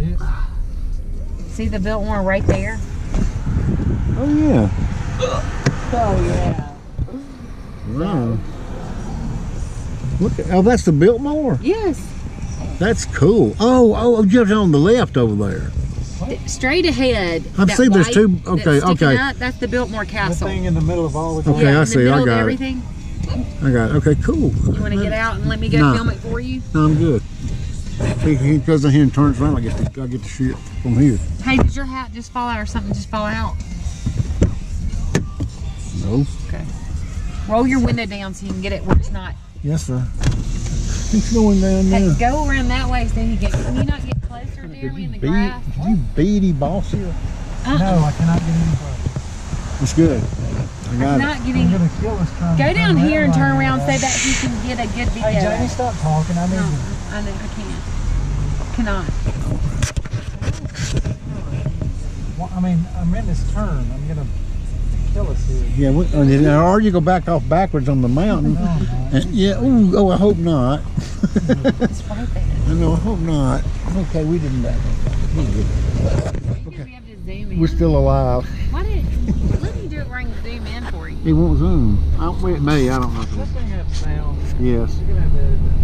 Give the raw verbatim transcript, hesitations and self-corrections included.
this. See the Biltmore right there? Oh yeah. Oh yeah. Wow. Look at, oh, that's the Biltmore? Yes. That's cool. Oh, oh, just on the left over there. Straight ahead. I see there's white two. Okay, that's sticking okay. up, that's the Biltmore The Castle. thing in the middle of all the Okay, yeah, I in see, the I middle got of it. everything. I got it. Okay, cool. You want to get out and let me go No. film it for you? No, I'm good. He, he goes in here and turns around. I get the I get the shit from here. Hey, did your hat just fall out or something just fall out? No. Okay. Roll your window down so you can get it where it's not. Yes, sir. It's going down Hey, there. go around that way so you get. Can you not get closer, Jeremy, in the Beat, grass? did you beady boss here? Uh-uh. No, I cannot get any further. It's good. I got I'm it. not getting. I'm gonna kill us trying Go to down turn here and turn around right so that you can get a good video. Hey, Jamie, stop talking. I need No, to. I know I can't. Cannot. Well, I mean, I'm in this turn. I'm gonna kill us here. Yeah, we, or you go back off backwards on the mountain. No, I'm not. And, yeah. Ooh, oh, I hope not. It's right there. I know. I hope not. Okay, we didn't back. We're good. You're gonna be able to zoom in. We're still alive. Why did let me do it where I can zoom in for you? It won't zoom. I, it may. I don't know. This thing has sound. Yes. You're gonna have to edit that.